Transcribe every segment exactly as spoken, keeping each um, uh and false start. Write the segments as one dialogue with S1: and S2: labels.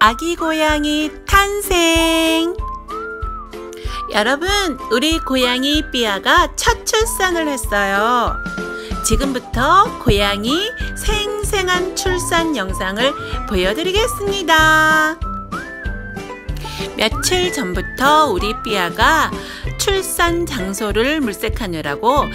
S1: 아기 고양이 탄생! 여러분, 우리 고양이 삐아가 첫 출산을 했어요. 지금부터 고양이 생생한 출산 영상을 보여드리겠습니다. 며칠 전부터 우리 삐아가 출산 장소를 물색하느라고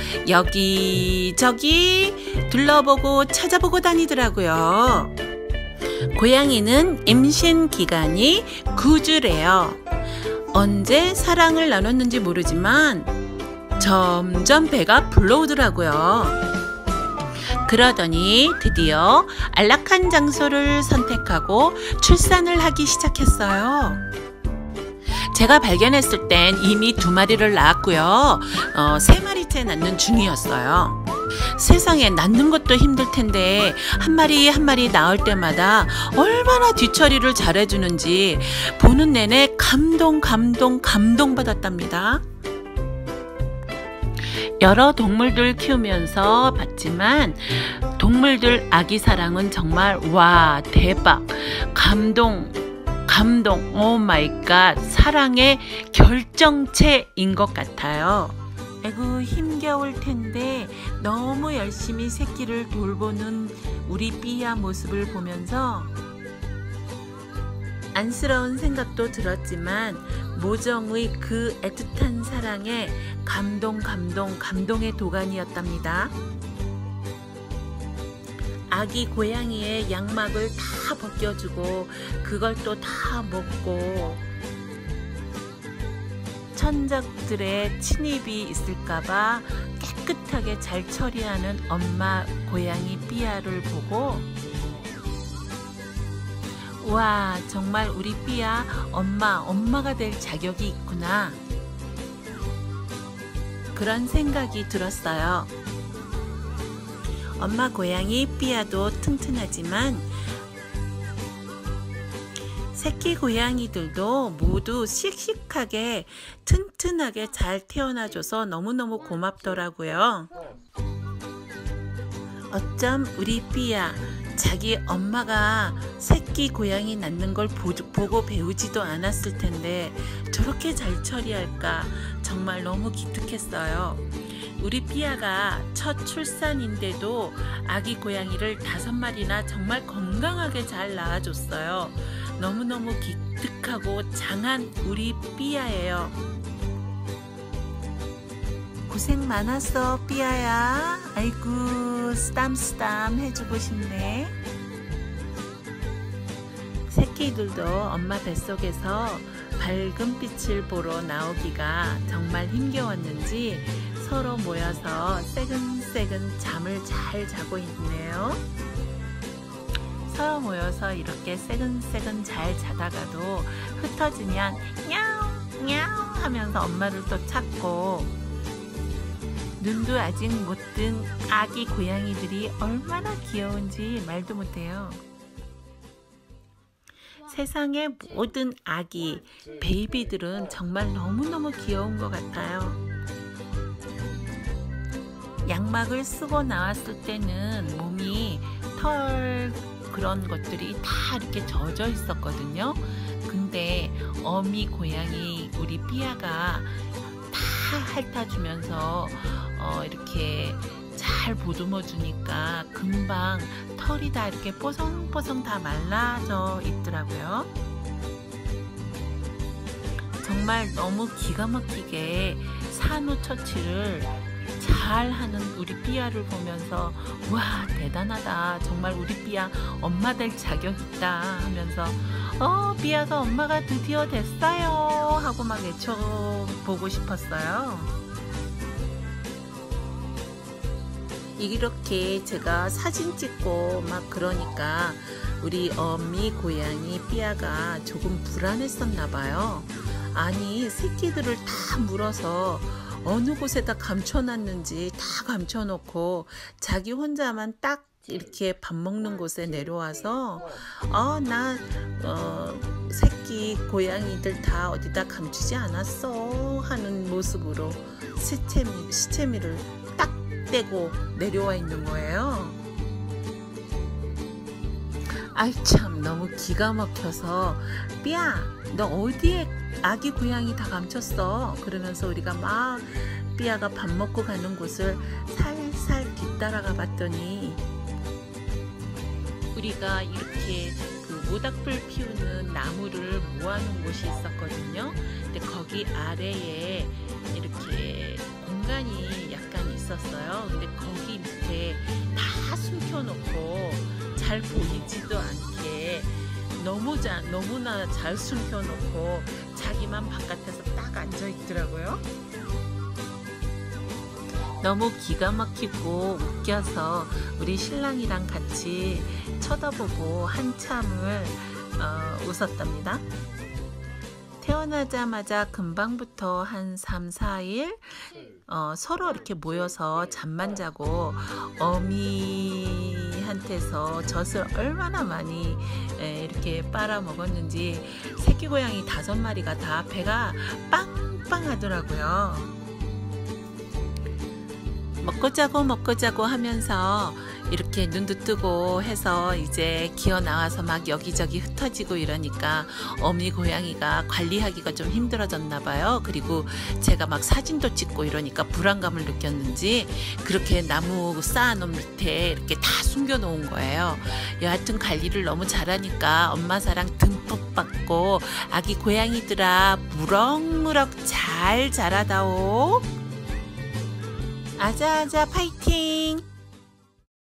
S1: 여기저기 둘러보고 찾아보고 다니더라고요. 고양이는 임신 기간이 구 주래요. 언제 사랑을 나눴는지 모르지만 점점 배가 불러오더라고요. 그러더니 드디어 안락한 장소를 선택하고 출산을 하기 시작했어요. 제가 발견했을 땐 이미 두 마리를 낳았고요. 어, 세 마리째 낳는 중이었어요. 세상에, 낳는 것도 힘들 텐데 한 마리 한 마리 낳을 때마다 얼마나 뒤처리를 잘해주는지 보는 내내 감동 감동 감동 받았답니다. 여러 동물들 키우면서 봤지만 동물들 아기 사랑은 정말 와 대박, 감동 감동, 오 마이 갓, 사랑의 결정체인 것 같아요. 아이고, 힘겨울 텐데 너무 열심히 새끼를 돌보는 우리 삐아 모습을 보면서 안쓰러운 생각도 들었지만 모정의 그 애틋한 사랑에 감동 감동 감동의 도가니였답니다. 아기 고양이의 양막을 다 벗겨주고 그걸 또 다 먹고 천적들의 침입이 있을까봐 깨끗하게 잘 처리하는 엄마 고양이 삐아를 보고 와, 정말 우리 삐아 엄마, 엄마가 될 자격이 있구나, 그런 생각이 들었어요. 엄마 고양이 삐아도 튼튼하지만 새끼 고양이들도 모두 씩씩하게 튼튼하게 잘 태어나줘서 너무너무 고맙더라고요. 어쩜 우리 삐아 자기 엄마가 새끼 고양이 낳는 걸 보고 배우지도 않았을 텐데 저렇게 잘 처리할까, 정말 너무 기특했어요. 우리 삐아가 첫 출산인데도 아기 고양이를 다섯 마리나 정말 건강하게 잘 낳아줬어요. 너무너무 기특하고 장한 우리 삐아예요. 고생 많았어 삐아야. 아이고, 쓰담쓰담 해주고 싶네. 새끼들도 엄마 뱃속에서 밝은 빛을 보러 나오기가 정말 힘겨웠는지 서로 모여서 새근새근 잠을 잘 자고 있네요. 서로 모여서 이렇게 새근새근 잘 자다가도 흩어지면 냐옹 냐옹 하면서 엄마를 또 찾고, 눈도 아직 못 뜬 아기 고양이들이 얼마나 귀여운지 말도 못해요. 세상의 모든 아기 베이비들은 정말 너무너무 귀여운 것 같아요. 양막을 쓰고 나왔을 때는 몸이 털 그런 것들이 다 이렇게 젖어 있었거든요. 근데 어미 고양이 우리 삐아가 다 핥아주면서 어 이렇게 잘 보듬어 주니까 금방 털이 다 이렇게 뽀송뽀송 다 말라져 있더라고요. 정말 너무 기가 막히게 산후 처치를 잘 하는 우리 삐아를 보면서 와, 대단하다, 정말 우리 삐아 엄마 될 자격 있다 하면서 어 삐아가 엄마가 드디어 됐어요 하고 막 외쳐보고 싶었어요. 이렇게 제가 사진 찍고 막 그러니까 우리 어미 고양이 삐아가 조금 불안했었나 봐요. 아니, 새끼들을 다 물어서 어느 곳에다 감춰놨는지 다 감춰놓고 자기 혼자만 딱 이렇게 밥 먹는 곳에 내려와서 어, 나 어, 새끼 고양이들 다 어디다 감추지 않았어 하는 모습으로 시체미, 시체미를 딱 떼고 내려와 있는 거예요. 아이 참 너무 기가 막혀서 삐야 너 어디에 아기 고양이 다 감췄어? 그러면서 우리가 막 삐아가 밥 먹고 가는 곳을 살살 뒤따라가 봤더니 우리가 이렇게 그 모닥불 피우는 나무를 모아놓은 곳이 있었거든요. 근데 거기 아래에 이렇게 공간이 약간 있었어요. 근데 거기 밑에 다 숨겨놓고 잘 보이지도 않게 너무 자, 너무나 잘 숨겨놓고 자기만 바깥에서 딱 앉아 있더라고요. 너무 기가 막히고 웃겨서 우리 신랑이랑 같이 쳐다보고 한참을 어, 웃었답니다. 태어나자마자 금방부터 한 삼, 사 일 어, 서로 이렇게 모여서 잠만 자고 어미한테서 젖을 얼마나 많이 에, 이렇게 빨아 먹었는지 새끼 고양이 다섯 마리가 다 배가 빵빵하더라고요. 먹고 자고 먹고 자고 하면서 이렇게 눈도 뜨고 해서 이제 기어 나와서 막 여기저기 흩어지고 이러니까 어미 고양이가 관리하기가 좀 힘들어졌나 봐요. 그리고 제가 막 사진도 찍고 이러니까 불안감을 느꼈는지 그렇게 나무 쌓아놓은 밑에 이렇게 다 숨겨 놓은 거예요. 여하튼 관리를 너무 잘하니까 엄마 사랑 듬뿍 받고 아기 고양이들아 무럭무럭 잘 자라다오. 아자아자 파이팅!